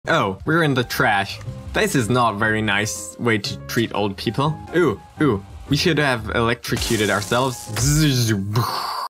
Oh, we're in the trash. This is not a very nice way to treat old people. Ooh, we should have electrocuted ourselves.